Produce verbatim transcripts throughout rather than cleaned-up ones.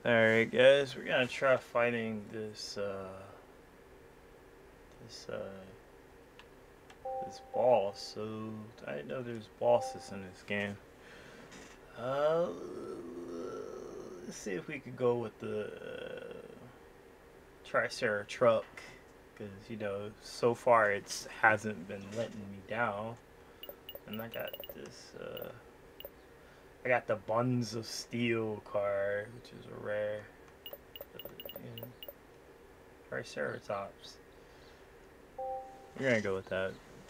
Alright guys, we're gonna try fighting this uh this uh this boss. So I didn't know there's bosses in this game. Uh let's see if we could go with the uh, Tricera truck, because you know so far it hasn't been letting me down. And I got this uh I got the Buns of Steel card, which is a rare. You know, Triceratops. We're gonna go with that.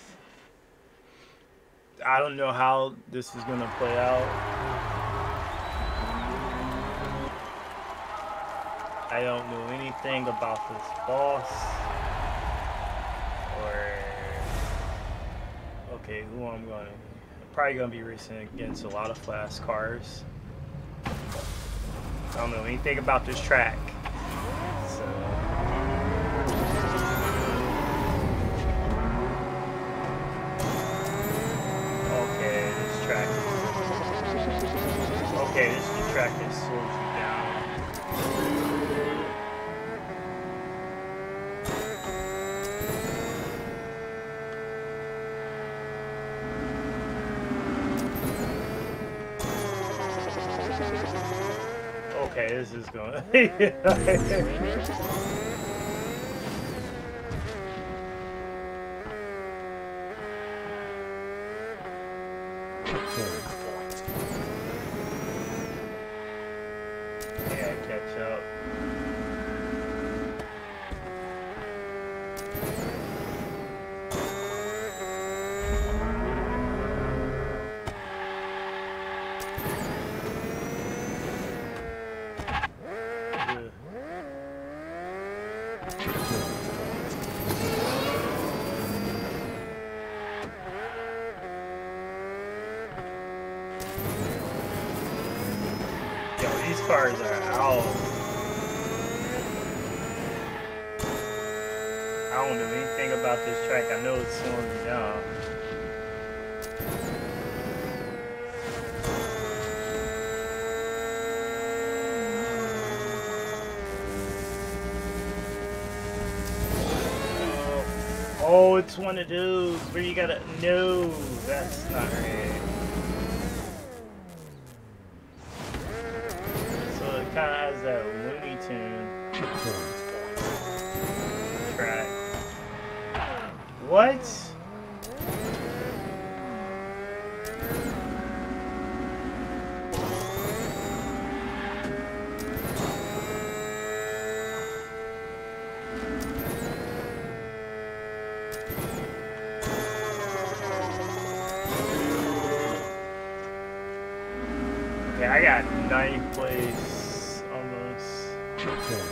I don't know how this is gonna play out. I don't know anything about this boss. Or okay, who I'm gonna probably gonna be racing against a lot of fast cars. I don't know anything about this track. So okay, this track is okay, this is the track that slows you down. Okay, this is going. Yeah, catch up. Yo, these cars are out. I don't know anything about this track. I know it's slowing me down. Oh, it's one of those where you gotta. No, that's not right. So it kind of has that Looney Tune track. What? Yeah, I got ninth place almost.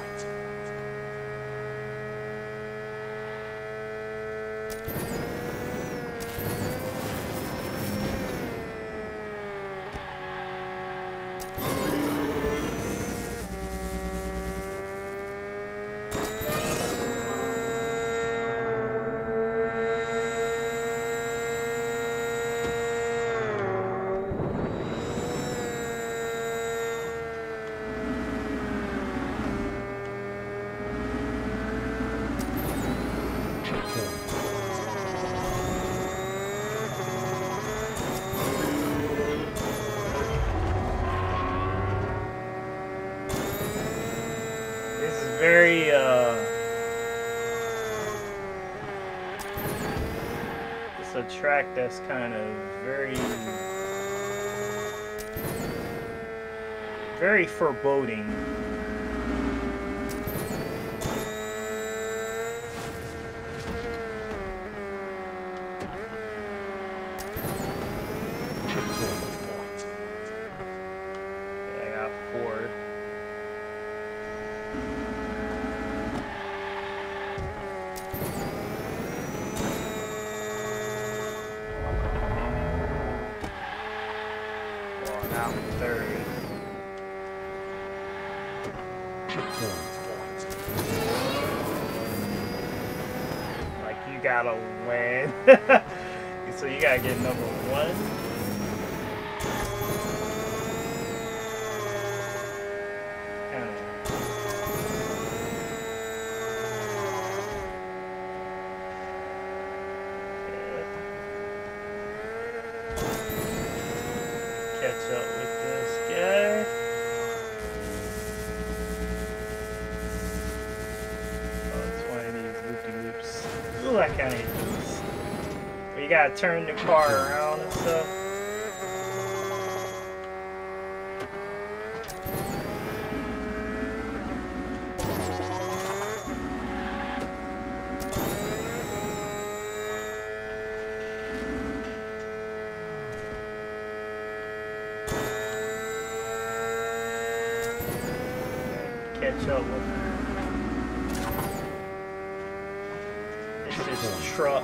Very uh it's a track that's kind of very very foreboding. Yeah, I got four. Now I'm third. Like you gotta win. So you gotta get number one. kind of. Catch up with this guy. Oh, it's one of these loopy-loops. Ooh, I kind of hate this. But you gotta turn the car around and stuff. Catch up with it's this truck.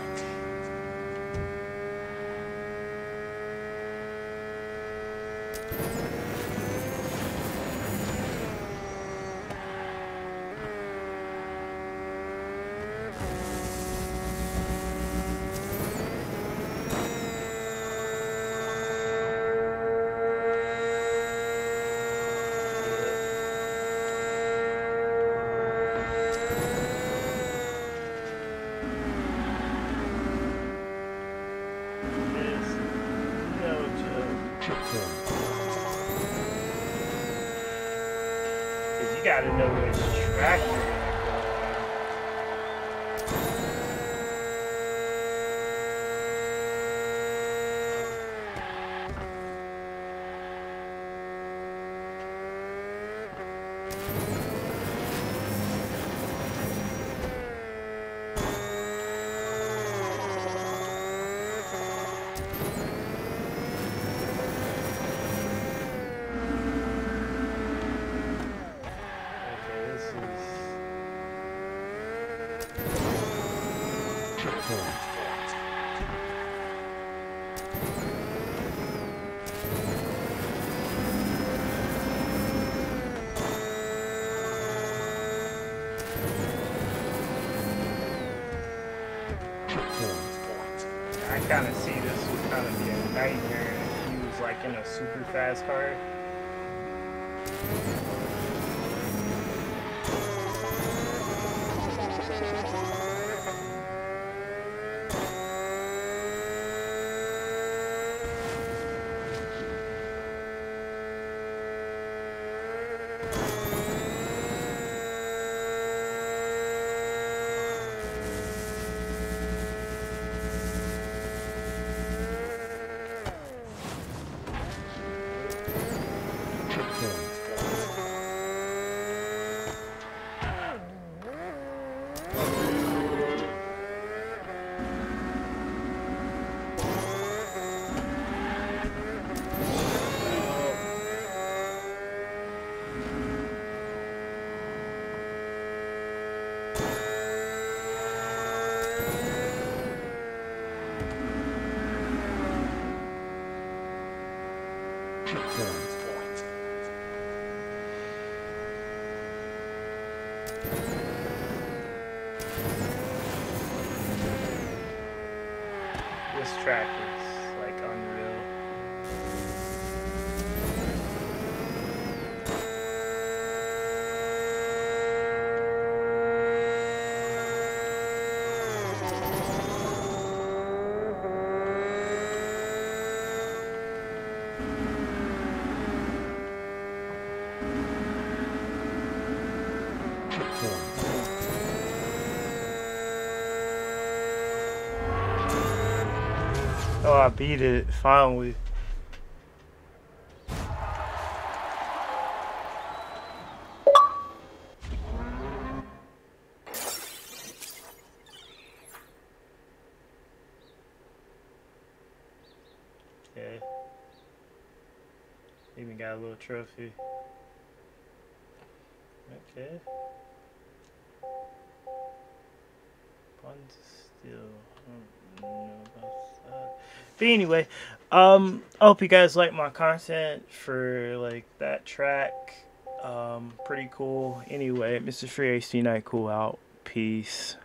Because you gotta know which track you're gonna I kind of see this would kind of be a nightmare if you was like in a super fast car. This track is like unreal. Oh, I beat it finally. Okay. Even got a little trophy. Okay. Buns still. I don't know about that. But anyway, um, I hope you guys like my content for like that track. Um, pretty cool. Anyway, Mister Free H D Night Cool out. Peace.